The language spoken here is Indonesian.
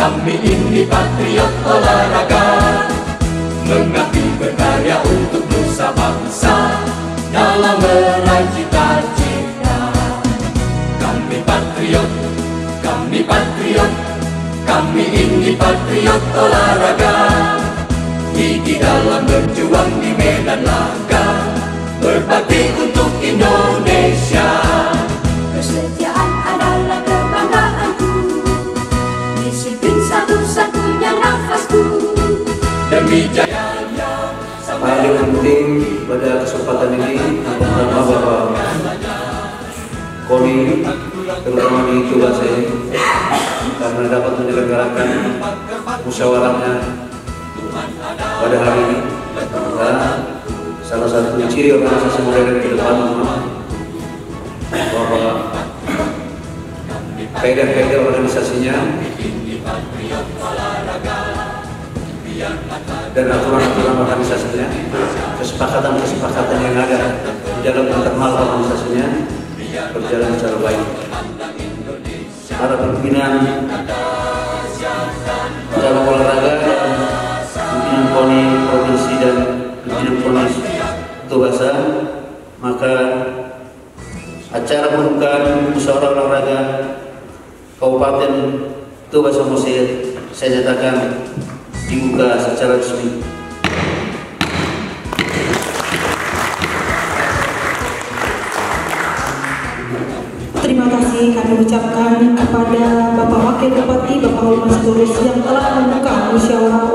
Kami ini patriot olahraga, mengabdi berkarya untuk nusa bangsa dalam meraih cita-cita. Kami patriot, kami patriot, kami ini patriot olahraga, gigi dalam berjuang di medan laga, berbakti untuk Indonesia. Kesetiaan adalah kebanggaanku, disiplin satu-satunya nafasku. Demi jaya paling penting pada kesempatan ini, pertama Bapak Koni, terutama di tugas saya, karena dapat menyelenggarakan musyawarahnya pada hari ini. Dan salah satu ciri organisasi modern ke depan bahwa kaedah-kaedah organisasinya dan aturan-aturan organisasinya, kesepakatan-kesepakatan yang ada di dalam internal organisasinya berjalan secara baik. Para pimpinan cabang olahraga, pimpinan KONI provinsi dan pimpinan KONI Tubasa, maka acara pembukaan musyawarah olahraga Kabupaten Tubasa Mesir saya nyatakan dibuka secara resmi. Terima kasih kami ucapkan kepada Bapak Wakil Bupati Bapak Holman Sitorus yang telah membuka musyawarah